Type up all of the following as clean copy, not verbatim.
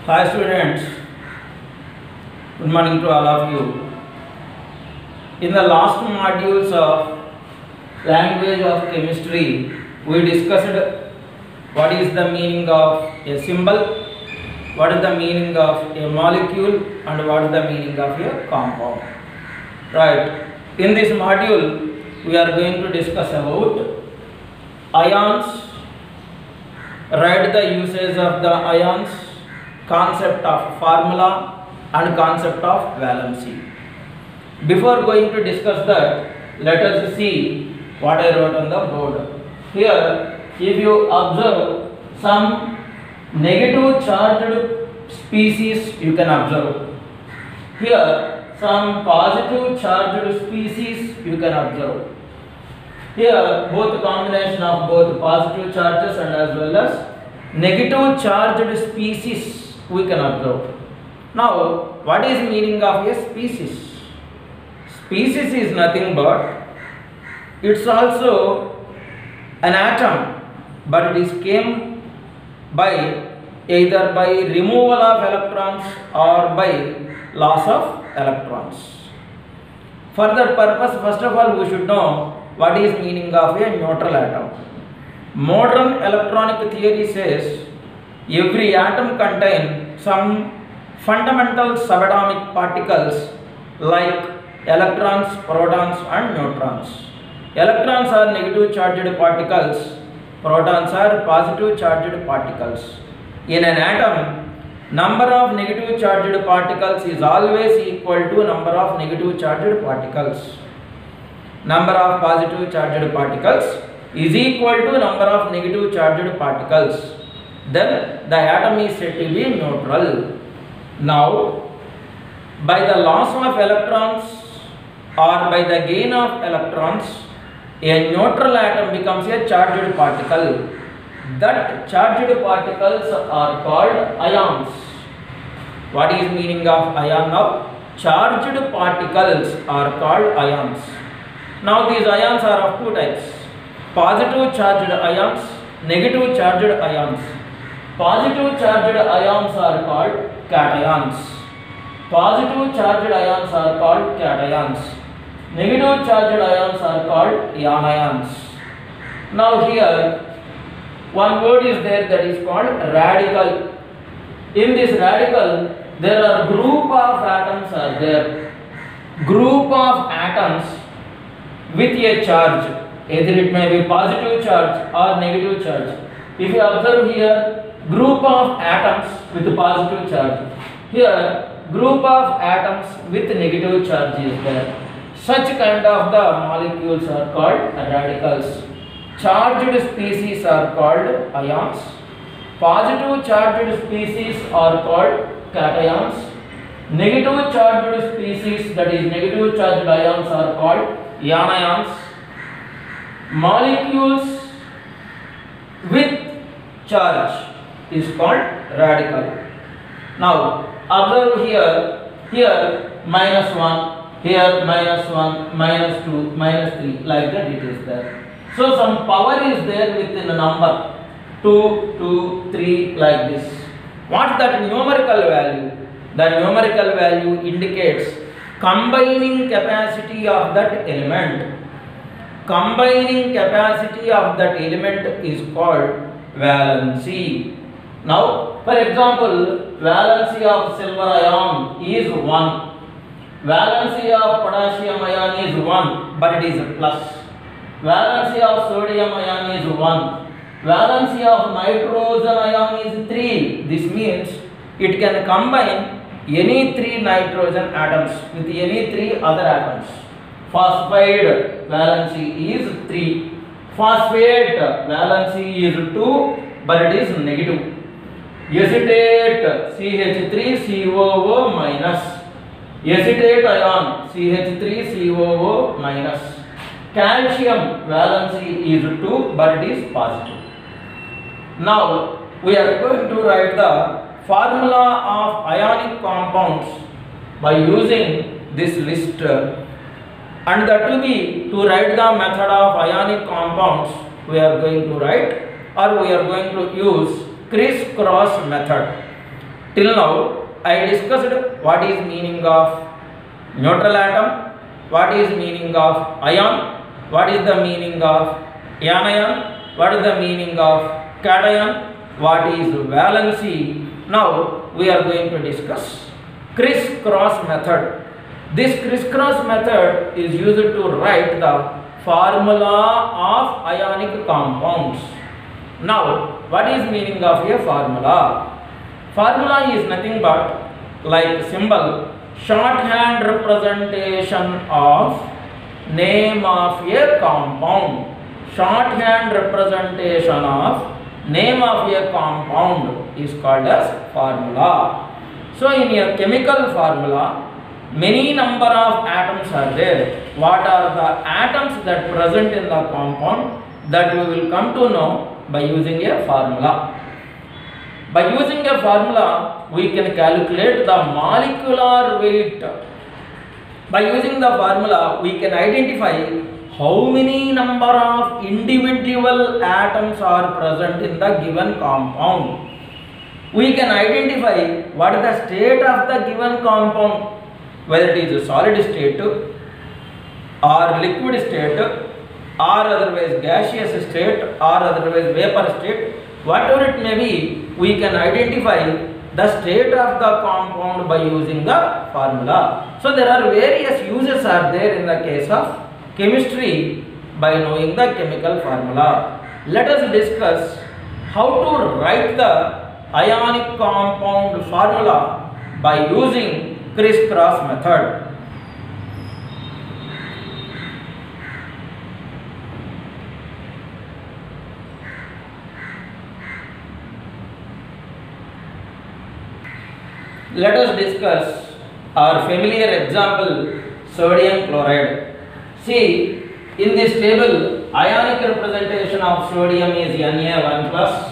Hi students, good morning to all of you. In the last modules of language of chemistry, we discussed what is the meaning of a symbol, what is the meaning of a molecule, and what is the meaning of a compound. Right. In this module, we are going to discuss about ions, write the usage of the ions, concept of formula and concept of valency. Before going to discuss that, let us see what I wrote on the board. Here, if you observe some negative charged species, you can observe. Here, some positive charged species, you can observe. Here, both combination of both positive charges and as well as negative charged species we can observe. Now, what is meaning of a species? Species is nothing but it's also an atom, but it is came by either by removal of electrons or by loss of electrons. For that purpose, first of all, we should know what is meaning of a neutral atom. Modern electronic theory says every atom contains some fundamental subatomic particles like electrons, protons and neutrons. Electrons are negative charged particles, protons are positive charged particles. In an atom, number of negative charged particles is always equal to number of negative charged particles. Number of positive charged particles is equal to number of negative charged particles. Then the atom is said to be neutral. Now, by the loss of electrons or by the gain of electrons, a neutral atom becomes a charged particle. That charged particles are called ions. What is meaning of ion now? Charged particles are called ions. Now these ions are of two types: positive charged ions, negative charged ions. Positive charged ions are called cations. Positive charged ions are called cations. Negative charged ions are called anions. Now here one word is there that is called radical. In this radical there are group of atoms are there. Group of atoms with a charge, either it may be positive charge or negative charge. If you observe here, group of atoms with positive charge. Here, group of atoms with negative charge is there. Such kind of the molecules are called radicals. Charged species are called ions. Positive charged species are called cations. Negative charged species, that is negative charged ions, are called anions. Molecules with charge is called radical. Now observe here -1, here -1, -2, -3, like that it is there. So some power is there within the number 2, 2, 3, like this. What that numerical value? The numerical value indicates combining capacity of that element. Combining capacity of that element is called valency. Now, for example, valency of silver ion is 1. Valency of potassium ion is 1, but it is a plus. Valency of sodium ion is 1. Valency of nitrogen ion is 3. This means it can combine any 3 nitrogen atoms with any 3 other atoms. Phosphide valency is 3. Phosphate valency is 2, but it is negative. Acetate CH3COO minus. Acetate ion CH3COO minus. Calcium valency is 2, but it is positive. Now we are going to write the formula of ionic compounds by using this list, and that to be to write the method of ionic compounds we are going to write, or we are going to use crisscross method. Till now, I discussed what is meaning of neutral atom, what is meaning of ion, what is the meaning of anion, what is the meaning of cation, what is valency. Now we are going to discuss criss-cross method. This criss-cross method is used to write the formula of ionic compounds. Now, what is meaning of a formula? Formula is nothing but like symbol, shorthand representation of name of a compound. Shorthand representation of name of a compound is called as formula. So, in a chemical formula, many number of atoms are there. What are the atoms that present in the compound? That we will come to know by using a formula. By using a formula, we can calculate the molecular weight. By using the formula, we can identify how many number of individual atoms are present in the given compound. We can identify what is the state of the given compound, whether it is a solid state or liquid state or otherwise gaseous state or otherwise vapor state, whatever it may be, we can identify the state of the compound by using the formula. So there are various uses are there in the case of chemistry by knowing the chemical formula. Let us discuss how to write the ionic compound formula by using criss-cross method. Let us discuss our familiar example, sodium chloride. See, in this table, ionic representation of sodium is Na1 plus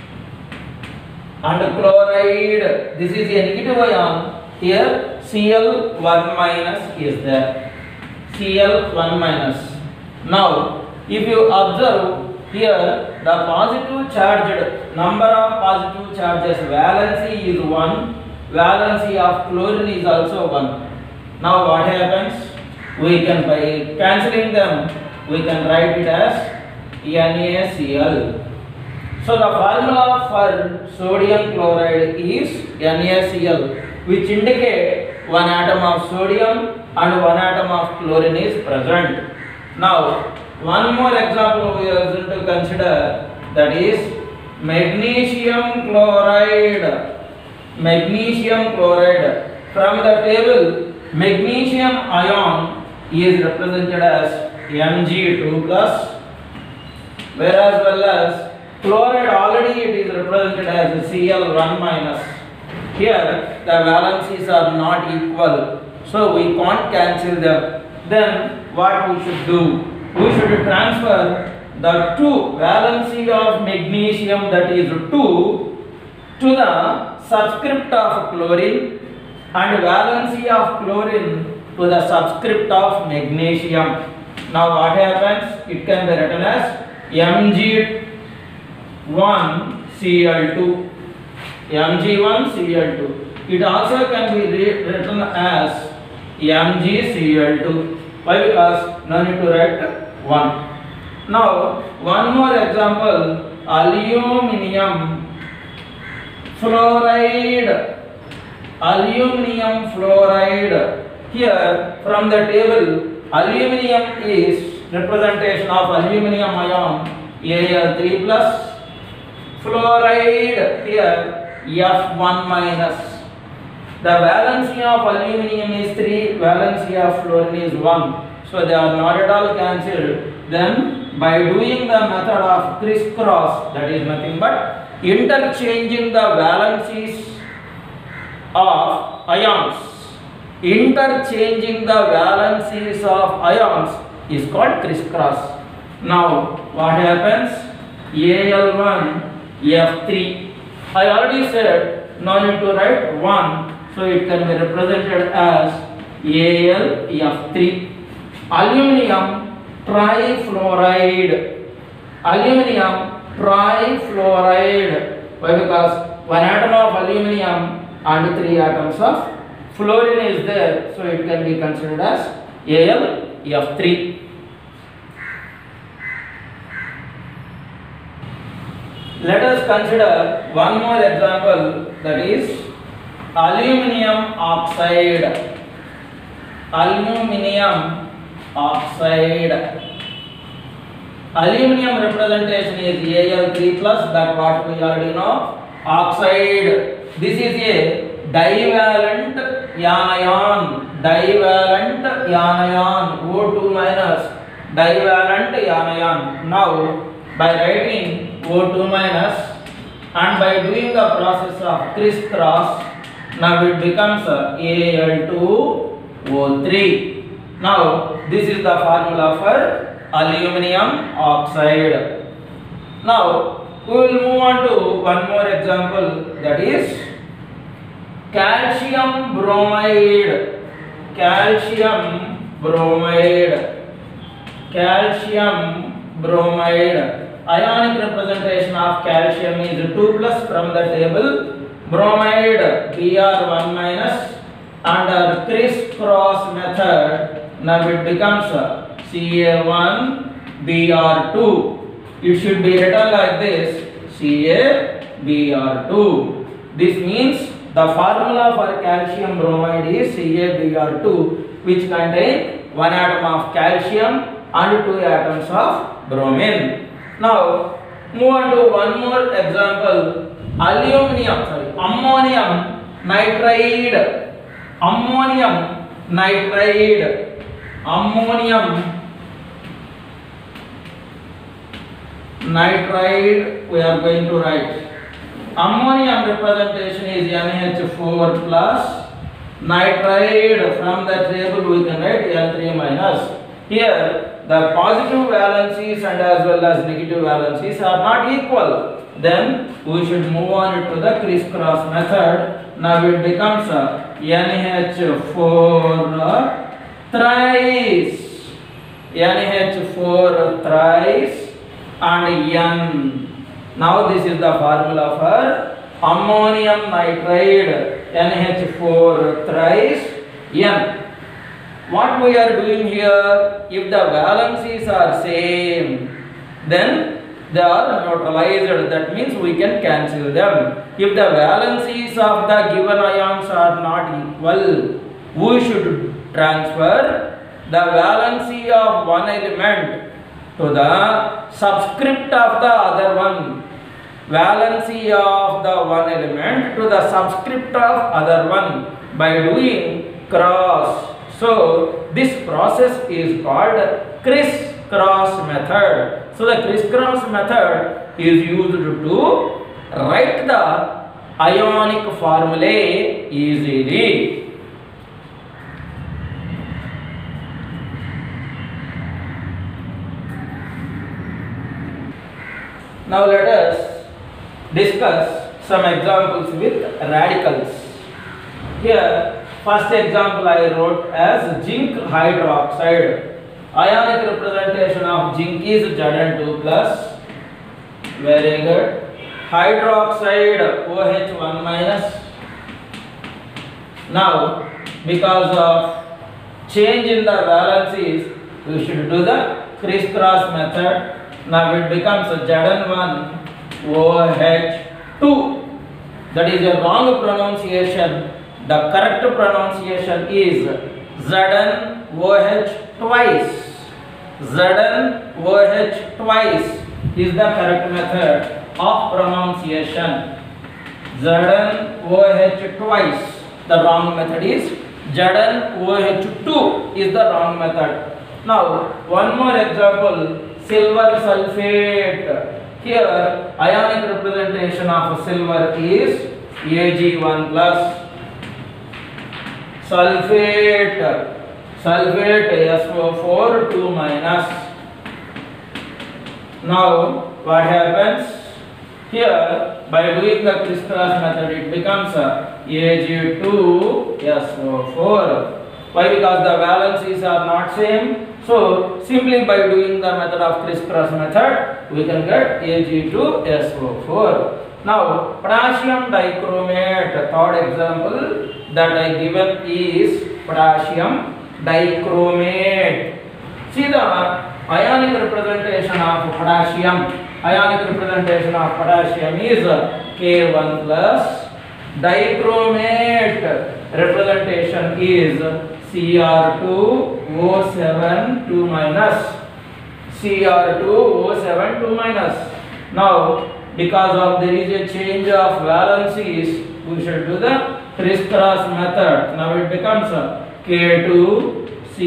and chloride, this is a negative ion. Here Cl1 minus is there. Cl1 minus. Now, if you observe here, the positive charged, number of positive charges, valency is 1. Valency of chlorine is also 1. Now what happens? We can, by cancelling them, we can write it as NaCl. So the formula for sodium chloride is NaCl, which indicate one atom of sodium and one atom of chlorine is present. Now one more example we are going to consider, that is magnesium chloride. Magnesium chloride. From the table, magnesium ion is represented as Mg2 plus, whereas well as chloride already it is represented as Cl1 minus. Here the valencies are not equal, so we can't cancel them. Then what we should do? We should transfer the 2 valency of magnesium, that is 2, to the subscript of chlorine and valency of chlorine to the subscript of magnesium. Now what happens? It can be written as Mg1Cl2. Mg1Cl2. It also can be written as MgCl2. Why? Because no need to write 1. Now one more example, aluminium fluoride. Aluminium fluoride. Here from the table, aluminium is representation of aluminium ion Al3 plus, fluoride here F1 minus. The valency of aluminium is 3, valency of fluorine is 1. So they are not at all cancelled. Then by doing the method of criss-cross, that is nothing but interchanging the valencies of ions. Interchanging the valencies of ions is called criss-cross. Now what happens? Al1 F3. I already said no need to write 1, so it can be represented as Al F3. Aluminium trifluoride. Aluminium trifluoride. Why? Because one atom of aluminium and 3 atoms of fluorine is there, so it can be considered as AlF3. Let us consider one more example, that is aluminium oxide. Aluminium oxide. Aluminium representation is Al3 plus, that what we already know. Oxide. This is a divalent anion. Divalent anion. O2 minus. Divalent anion. Now, by writing O2 minus and by doing the process of crisscross, now it becomes Al2O3. Now, this is the formula for aluminium oxide. Now, we will move on to one more example, that is calcium bromide. Calcium bromide. Calcium bromide. Ionic representation of calcium is 2 plus from the table. Bromide Br1 minus. Under crisscross method, now it becomes Ca1Br2. It should be written like this, CaBr2. This means the formula for calcium bromide is CaBr2, which contains 1 atom of calcium and 2 atoms of bromine. Now, move on to one more example. Ammonium nitride. Ammonium nitride. Ammonium nitride, we are going to write. Ammonium representation is NH4 plus. Nitride, from the table we can write L3 minus. Here the positive valencies and as well as negative valencies are not equal. Then we should move on to the crisscross method. Now it becomes NH4 thrice. NH4 thrice and N. Now this is the formula for ammonium nitride, NH4 thrice N. What we are doing here, if the valencies are same, then they are neutralized. That means we can cancel them. If the valencies of the given ions are not equal, we should transfer the valency of one element to the subscript of the other one. Valency of the one element to the subscript of other one by doing cross. So this process is called crisscross method. So the crisscross method is used to write the ionic formulae easily. Now let us discuss some examples with radicals. Here, first example I wrote as zinc hydroxide. Ionic representation of zinc is Zn2 plus. Very good. Hydroxide OH1 minus. Now, because of change in the valencies, we should do the crisscross method. Now it becomes Zn1 OH2. That is a wrong pronunciation. The correct pronunciation is ZnOH twice. ZnOH twice is the correct method of pronunciation. ZnOH twice. The wrong method is ZnOH2 is the wrong method. Now one more example, silver sulfate. Here ionic representation of silver is Ag1 plus. Sulfate SO4 2 minus. Now what happens? Here by doing the crisscross method it becomes Ag2SO4. Why? Because the valencies are not same. So simply by doing the method of crisscross method we can get Ag2SO4. Now, potassium dichromate, third example that I given is potassium dichromate. See the ionic representation of potassium. Ionic representation of potassium is K1 plus. Dichromate representation is Cr2O7 2 minus. Cr2O7 2 minus. Now, because of there is a change of valencies, we should do the criss-cross method. Now it becomes K2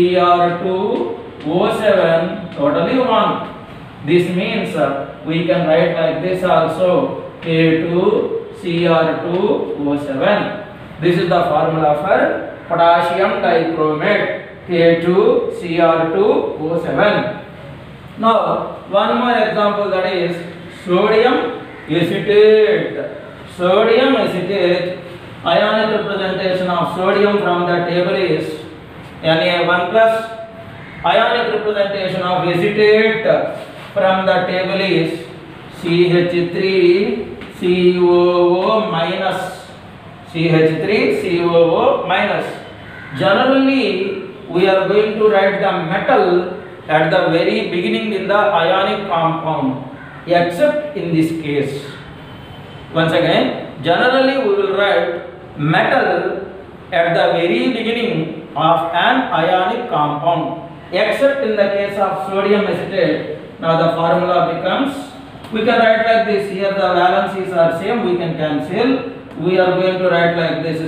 Cr2O7 totally 1. This means we can write like this also, K2 Cr2O7. This is the formula for potassium dichromate, K2 Cr2O7. Now one more example, that is sodium acetate. Sodium acetate, ionic representation of sodium from the table is Na1 plus. Ionic representation of acetate from the table is CH3COO minus. CH3COO minus. Generally, we are going to write the metal at the very beginning in the ionic compound, except in this case. Once again, generally we will write metal at the very beginning of an ionic compound, except in the case of sodium acetate. Now the formula becomes, we can write like this. Here the valencies are same, we can cancel. We are going to write like this,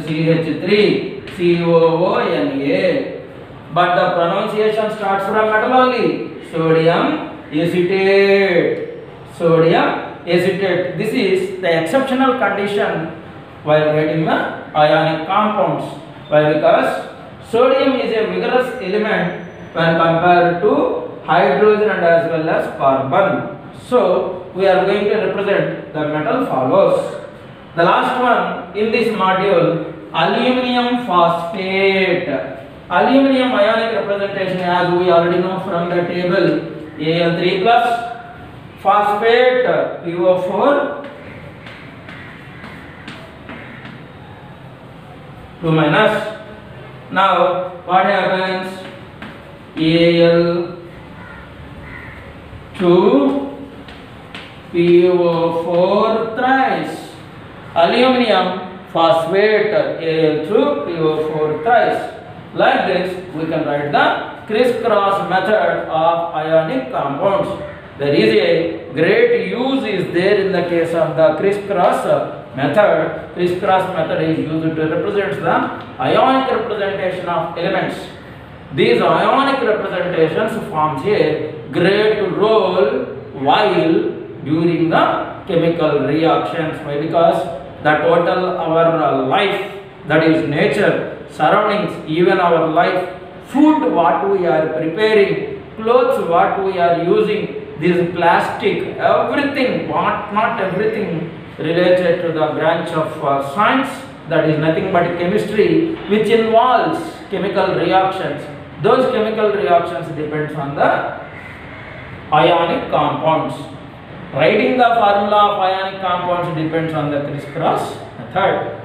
CH3COO Na. But the pronunciation starts from metal only. Sodium acetate. Sodium acetate. This is the exceptional condition while writing the ionic compounds. Why? Because sodium is a vigorous element when compared to hydrogen and as well as carbon. So we are going to represent the metal follows. The last one in this module, aluminum phosphate. Aluminum ionic representation, as we already know from the table, Al3 plus, phosphate PO4 2 minus. Now what happens? Al2 PO4 thrice. Aluminum phosphate Al2 PO4 thrice. Like this, we can write the criss-cross method of ionic compounds. There is a great use is there in the case of the criss-cross method. Criss-cross method is used to represent the ionic representation of elements. These ionic representations forms a great role while during the chemical reactions. Why? Because the total our life, that is nature, surroundings, even our life, food what we are preparing, clothes what we are using, this plastic, everything, not everything related to the branch of science, that is nothing but chemistry, which involves chemical reactions. Those chemical reactions depends on the ionic compounds. Writing the formula of ionic compounds depends on the criss-cross method.